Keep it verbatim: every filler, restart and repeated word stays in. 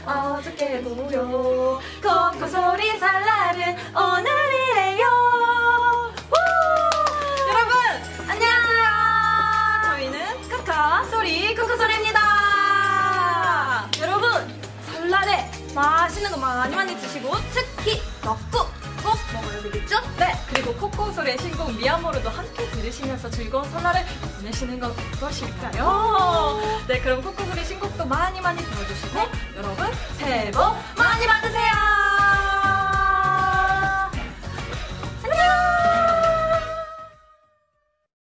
어저께도 무료 코코소리 설날은 오늘이래요. 우! 여러분 안녕하세요. 저희는 카카소리 코코소리입니다. 여러분 설날에 맛있는 거 많이 많이 드시고 특히 떡국 꼭 먹어야 되겠죠? 네, 그리고 코코소리의 신곡 미아모르도 함께 들으시면서 즐거운 설날을 보내시는 건 어떠실까요? 네, 그럼 코코소리 신곡도 많이 많이 들어주시고 여러분 새해 복 많이 받으세요.